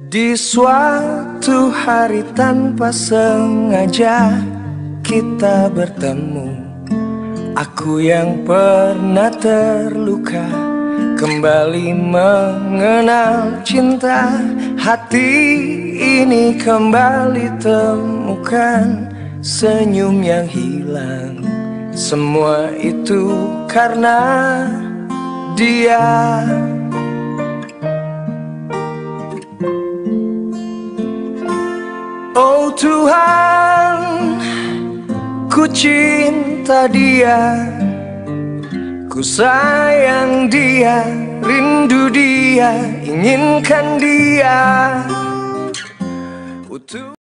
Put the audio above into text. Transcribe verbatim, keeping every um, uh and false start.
Di suatu hari tanpa sengaja kita bertemu. Aku yang pernah terluka kembali mengenal cinta. Hati ini kembali temukan senyum yang hilang. Semua itu karena dia. Oh Tuhan, ku cinta dia, ku sayang dia, rindu dia, inginkan dia.